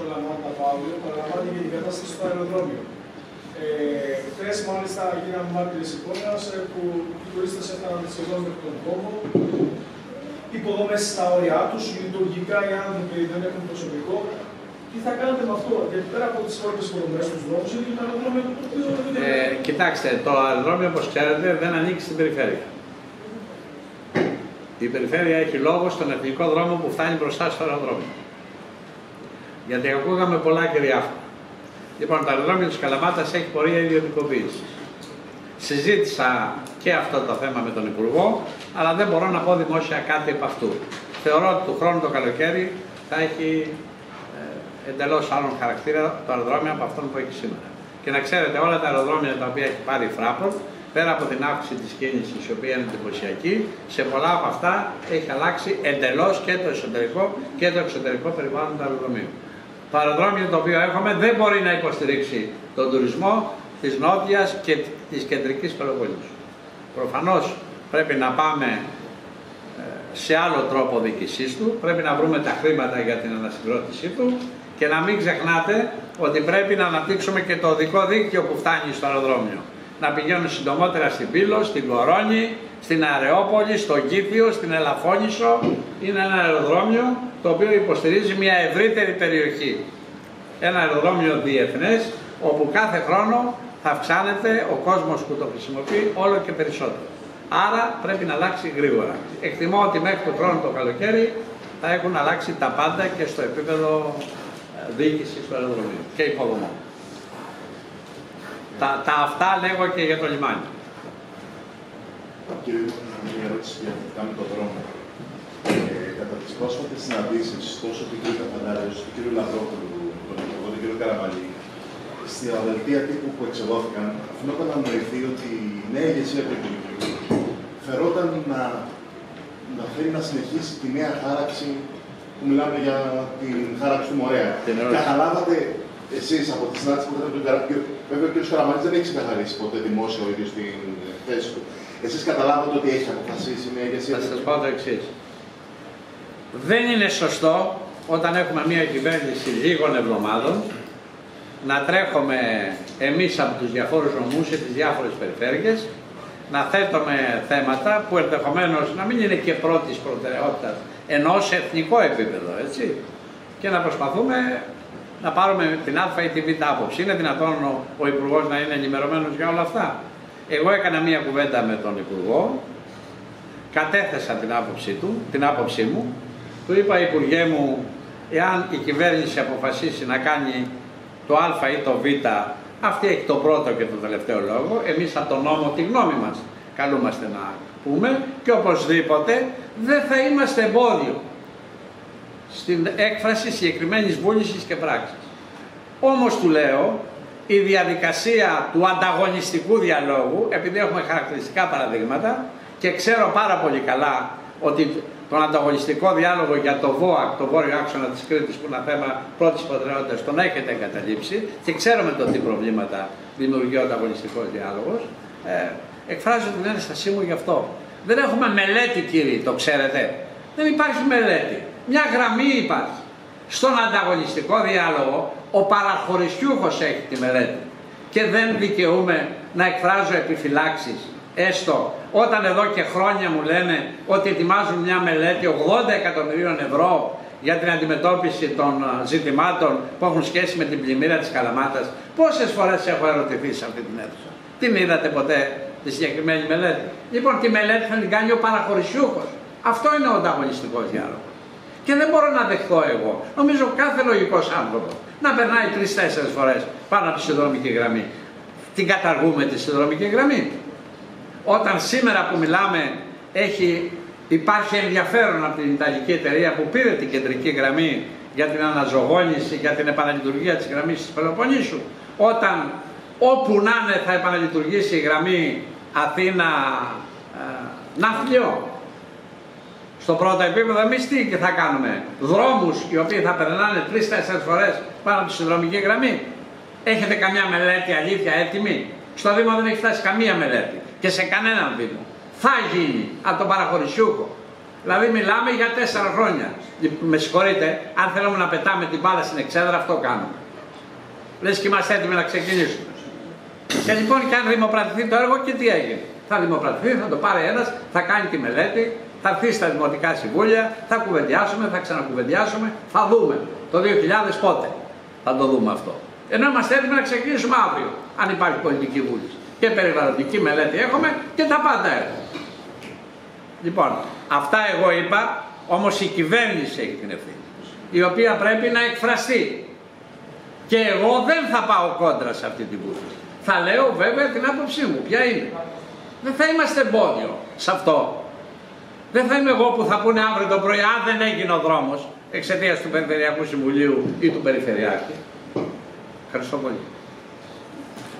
Καλαμάτα Παύλο, παραλαμβάνει για την κατάσταση στο αεροδρόμιο. Χθες, μάλιστα, γίναμε μάρτυρες εικόνας που οι τουρίστες έφταναν σχεδόν μέχρι τον κόμβο. Υποδομές στα όρια τους, λειτουργικά οι άνθρωποι δεν έχουν προσωπικό. Τι θα κάνετε με αυτό, γιατί πέρα από τις πρώτες υποδομές στους δρόμους, είναι το αεροδρόμιο το οποίο δεν Κοιτάξτε, το αεροδρόμιο, όπως ξέρετε, δεν ανήκει στην περιφέρεια. Η περιφέρεια έχει λόγο στον εθνικό δρόμο που φτάνει μπροστά στο αεροδρόμιο. Γιατί ακούγαμε πολλά και διάφορα. Λοιπόν, το αεροδρόμιο της Καλαμάτας έχει πορεία ιδιωτικοποίησης. Συζήτησα και αυτό το θέμα με τον Υπουργό, αλλά δεν μπορώ να πω δημόσια κάτι από αυτού. Θεωρώ ότι του χρόνου το καλοκαίρι θα έχει εντελώς άλλον χαρακτήρα το αεροδρόμιο από αυτόν που έχει σήμερα. Και να ξέρετε, όλα τα αεροδρόμια τα οποία έχει πάρει η Fraport, πέρα από την αύξηση της κίνησης, η οποία είναι εντυπωσιακή, σε πολλά από αυτά έχει αλλάξει εντελώς και το εσωτερικό και το εξωτερικό περιβάλλον του αεροδρομίου. Το αεροδρόμιο το οποίο έχουμε δεν μπορεί να υποστηρίξει τον τουρισμό της Νότιας και της Κεντρικής Πελοποννήσου. Προφανώς πρέπει να πάμε σε άλλο τρόπο διοίκησής του, πρέπει να βρούμε τα χρήματα για την ανασυγκρότησή του και να μην ξεχνάτε ότι πρέπει να αναπτύξουμε και το οδικό δίκτυο που φτάνει στο αεροδρόμιο. Να πηγαίνουν συντομότερα στην Πύλο, στην Κορώνη, στην Αρεόπολη, στο Κήπιο, στην Ελαφώνησο. Είναι ένα αεροδρόμιο το οποίο υποστηρίζει μια ευρύτερη περιοχή. Ένα αεροδρόμιο διεθνές, όπου κάθε χρόνο θα αυξάνεται ο κόσμος που το χρησιμοποιεί όλο και περισσότερο. Άρα πρέπει να αλλάξει γρήγορα. Εκτιμώ ότι μέχρι το χρόνο το καλοκαίρι θα έχουν αλλάξει τα πάντα και στο επίπεδο διοίκησης του αεροδρομίου και υποδομών. Τα αυτά λέγω και για το λιμάνι. Κύριε, μια ερώτηση για το δρόμο. Κατά τις πρόσφατες συναντήσεις, τόσο του κ. Καφαντάρη όσο του κ. Λαυρόπουλου, τον κ. Καραμαλή, στη δελτία τύπου που εξεδόθηκαν, αφήνονταν να νοηθεί ότι η νέα ηγεσία του Υπουργείου φερόταν να φέρει να συνεχίσει τη νέα χάραξη που μιλάμε για την χάραξη του Μορέα. Καταλάβατε εσείς από τη συνάντηση που ήταν τον Καραμαλή, βέβαια ο κ. Καραμαλής δεν έχει ξεκαθαρίσει ποτέ δημόσιο ο ίδιος την θέση του. Εσείς καταλάβατε ότι έχει αποφασίσει η νέα ηγεσία. Θα σας πω το εξής. Δεν είναι σωστό όταν έχουμε μια κυβέρνηση λίγων εβδομάδων να τρέχουμε εμείς από τους διαφόρους νομούς και τις διάφορες περιφέρειες να θέτουμε θέματα που ενδεχομένως να μην είναι και πρώτης προτεραιότητας ενώ σε εθνικό επίπεδο, έτσι, και να προσπαθούμε να πάρουμε την Α ή τη Β άποψη. Είναι δυνατόν ο Υπουργός να είναι ενημερωμένος για όλα αυτά? Εγώ έκανα μία κουβέντα με τον Υπουργό, κατέθεσα την άποψή μου, του είπα, Υπουργέ μου, εάν η κυβέρνηση αποφασίσει να κάνει το Α ή το Β, αυτή έχει το πρώτο και το τελευταίο λόγο, εμείς από τον νόμο τη γνώμη μας καλούμαστε να πούμε και οπωσδήποτε δεν θα είμαστε εμπόδιο στην έκφραση συγκεκριμένης βούλησης και πράξης. Όμως του λέω, η διαδικασία του ανταγωνιστικού διαλόγου, επειδή έχουμε χαρακτηριστικά παραδείγματα και ξέρω πάρα πολύ καλά ότι τον ανταγωνιστικό διάλογο για το ΒΟΑΚ, το βόρειο άξονα της Κρήτης, που είναι ένα θέμα πρώτης προτεραιότητας, τον έχετε εγκαταλείψει και ξέρουμε το τι προβλήματα δημιουργεί ο ανταγωνιστικός διάλογος, εκφράζω την ένστασή μου γι' αυτό. Δεν έχουμε μελέτη, κύριοι, το ξέρετε. Δεν υπάρχει μελέτη. Μια γραμμή υπάρχει. Στον ανταγωνιστικό διάλογο ο παραχωρησιούχος έχει τη μελέτη και δεν δικαιούμαι να εκφράζω επιφυλάξεις, έστω όταν εδώ και χρόνια μου λένε ότι ετοιμάζουν μια μελέτη 80 εκατομμυρίων ευρώ για την αντιμετώπιση των ζητημάτων που έχουν σχέση με την πλημμύρα της Καλαμάτας. Πόσες φορές έχω ερωτηθεί σε αυτή την αίθουσα? Την είδατε ποτέ τη συγκεκριμένη μελέτη? Λοιπόν, τη μελέτη θα την κάνει ο παραχωρησιούχος. Αυτό είναι ο ανταγωνιστικός διάλογος. Και δεν μπορώ να δεχτώ εγώ, νομίζω κάθε λογικός άνθρωπος, να περνάει 3-4 φορές πάνω από τη σιδηροδρομική γραμμή. Την καταργούμε τη σιδηροδρομική γραμμή? Όταν σήμερα που μιλάμε υπάρχει ενδιαφέρον από την Ιταλική εταιρεία που πήρε την κεντρική γραμμή για την αναζωογόνηση, για την επαναλειτουργία της γραμμής της Πελοποννήσου, όταν όπου να είναι θα επαναλειτουργήσει η γραμμή Αθήνα-Ναύπλιο. Στο πρώτο επίπεδο εμείς τι θα κάνουμε? Δρόμους οι οποίοι θα περνάνε 3-4 φορές πάνω από τη συνδρομική γραμμή. Έχετε καμιά μελέτη αλήθεια έτοιμη? Στο Δήμο δεν έχει φτάσει καμία μελέτη και σε κανέναν Δήμο. Θα γίνει από τον παραχωρησιούχο. Δηλαδή μιλάμε για 4 χρόνια. Με συγχωρείτε, αν θέλουμε να πετάμε την μπάλα στην εξέδρα, αυτό κάνουμε. Λες και είμαστε έτοιμοι να ξεκινήσουμε. Και λοιπόν και αν δημοπρατηθεί το έργο, και τι έγινε. Θα δημοπρατηθεί, θα το πάρει ένας, θα κάνει τη μελέτη, θα έρθει στα δημοτικά συμβούλια, θα κουβεντιάσουμε, θα ξανακουβεντιάσουμε, θα δούμε. Το 2000 πότε θα το δούμε αυτό. Ενώ είμαστε έτοιμοι να ξεκινήσουμε αύριο, αν υπάρχει πολιτική βούληση. Και περιβαλλοντική μελέτη έχουμε και τα πάντα έχουμε. Λοιπόν, αυτά εγώ είπα, όμως η κυβέρνηση έχει την ευθύνη, η οποία πρέπει να εκφραστεί. Και εγώ δεν θα πάω κόντρα σε αυτή την βούληση. Θα λέω βέβαια την άποψή μου, ποια είναι. Δεν θα είμαστε εμπόδιο σε αυτό. Δεν θα είμαι εγώ που θα πούνε αύριο το πρωί, αν δεν έγινε ο δρόμος εξαιτίας του Περιφερειακού Συμβουλίου ή του Περιφερειάρχη. Ευχαριστώ πολύ.